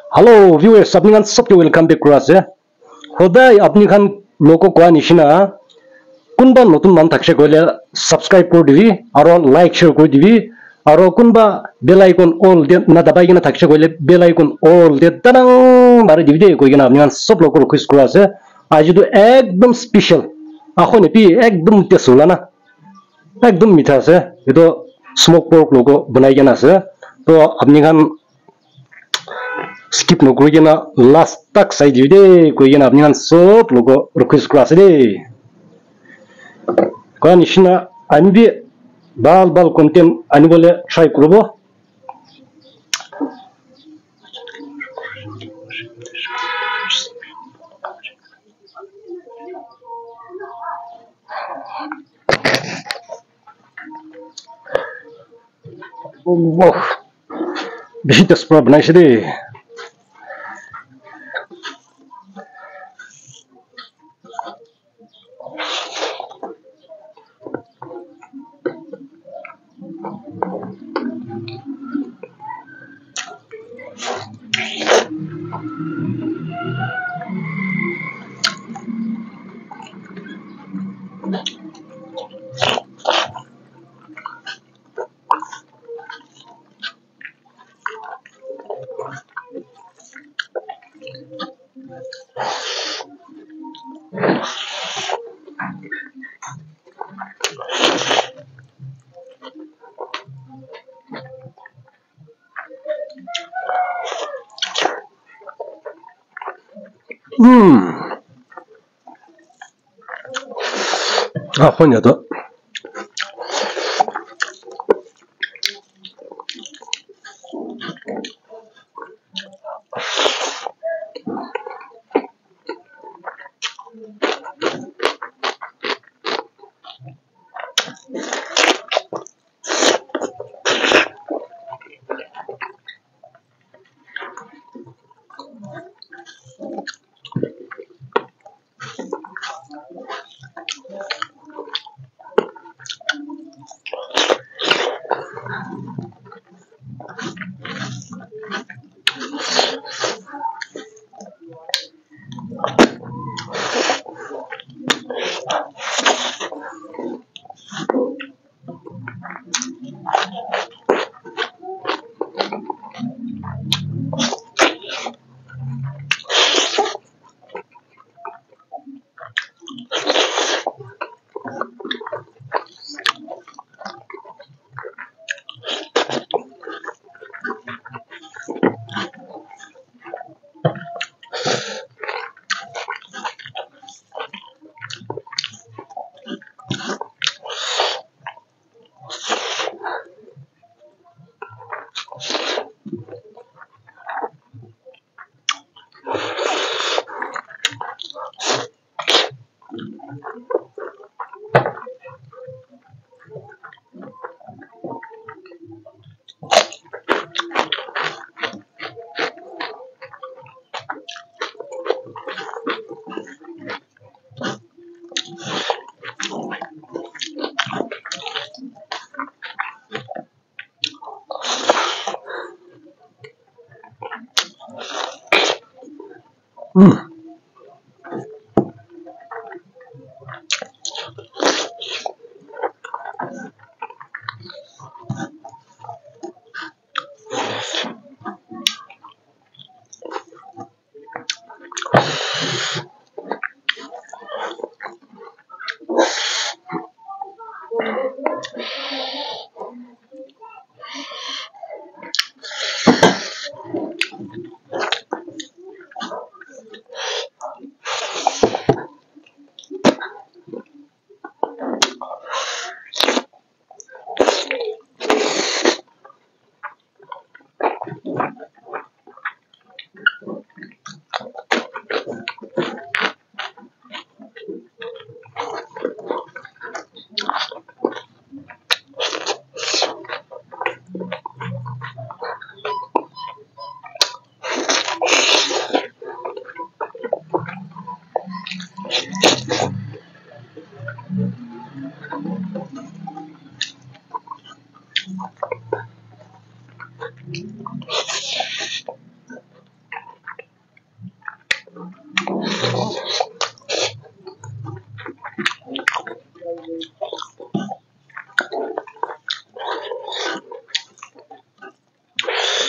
Hello viewers, আপনি খান সবকে welcome back করে আছে সদায় আপনি খান লোক কোৱা নিচিনা কোনবা নতুন মান থাকছে কইলে সাবস্ক্রাইব করে দিবি আর লাইক শেয়ার করে দিবি আর কোনবা বেল আইকন অল দে না দাবাই কিনা থাকছে কইলে বেল আইকন অল দে তারাং মারি দিবি দে কই কিনা আপনি খান সব লোক রিকোয়েস্ট করে আছে আজ তো একদম স্পেশাল এখন এপি একদম তেসুলা না একদম মিঠা আছে এটো স্মোক পর্ক লোক বানাই কিনা আছে তো আপনি খান skip no kuri na last tak sai di de koi na apni han sop logo request class de ko nishina ani bi bal content ani bole try করব ওহ বেশি তো স্প্র বানাইছে রে 아, 혼자도.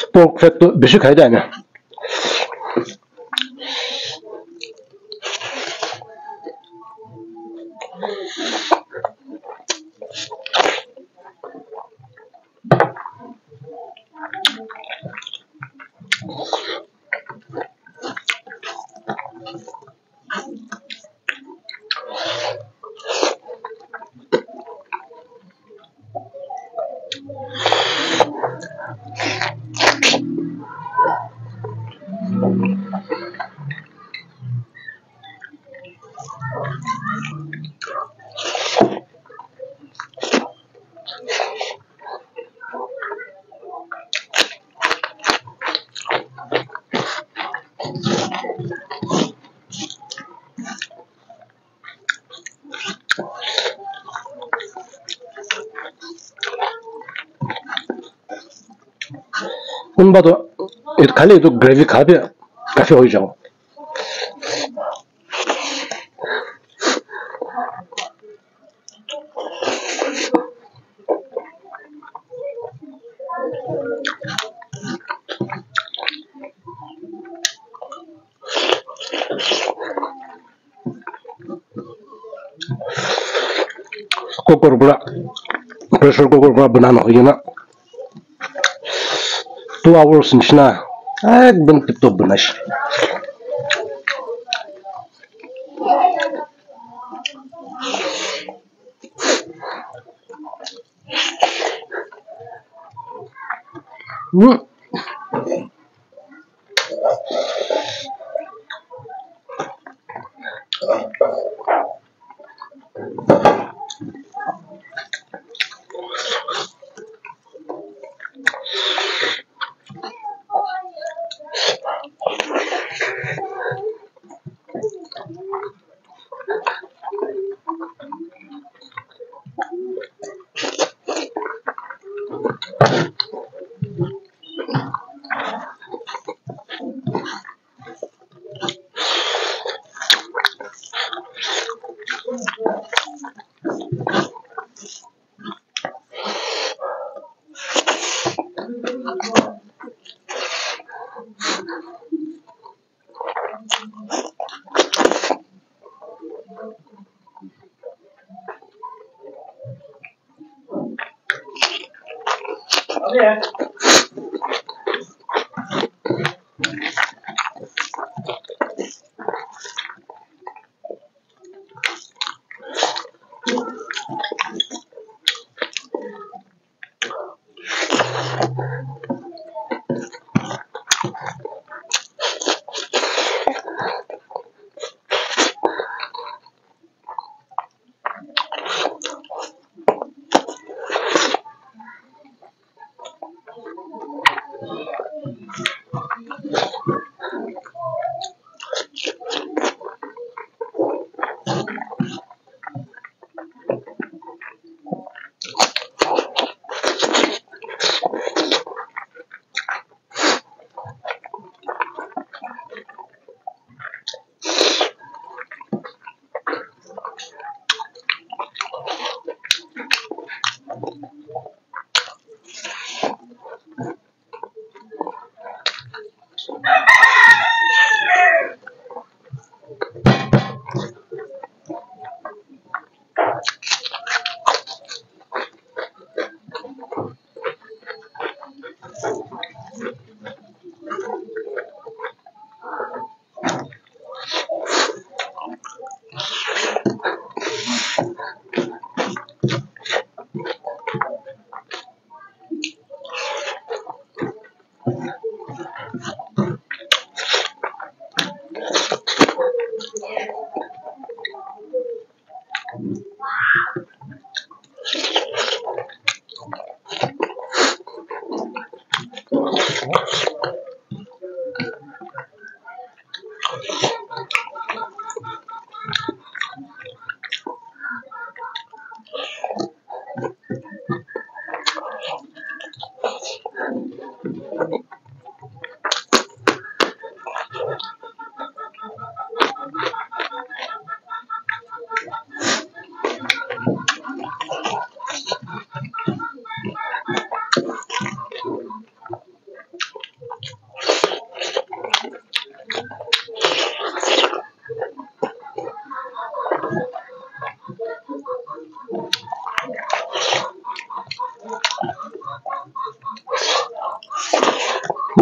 pork fat to beshi khai da na kunba to it khali to gravy khabe kafe hoi jao cooker pura pressure cooker pura banana hoi na 2 hours nishna ekdom tip top banash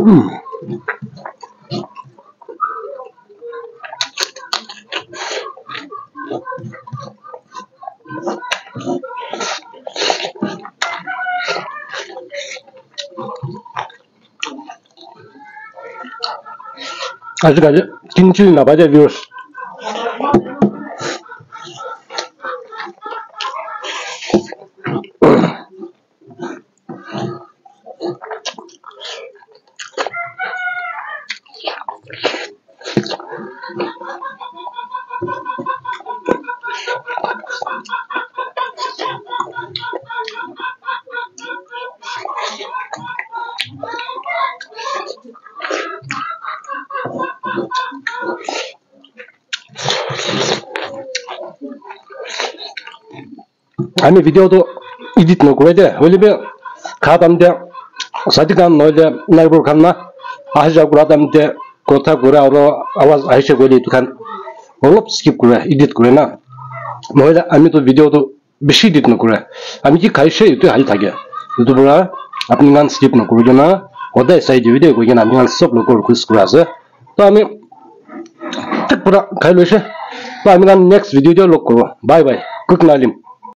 아직까지 김치 나바자 비우스. 아니 비디오도 에디트 넣고 돼. 원래 가담데 사디간 너데 나이버 칸나 아시자 그라담데 고타 그라로 아와즈 아이셔 고리 두칸 올롭 스킵 그래 에디트 그래나 뭐야 아미도 비디오도 বেশি এডিট নকৰে আমি কি খাইছে এইটো হাল থাকে এইটো পৰা আপুনি গান স্কিপ নকৰিব না সদায় চাই দিবি দেই গৈ আমি গান সব লোকৰ খুশ কৰা আছে তো আমি ঠিক পুৰা খাই লৈছে তো আমি গান নেক্সট ভিডিঅ'তে লগ কৰোঁ বাই বাই গুড নাইট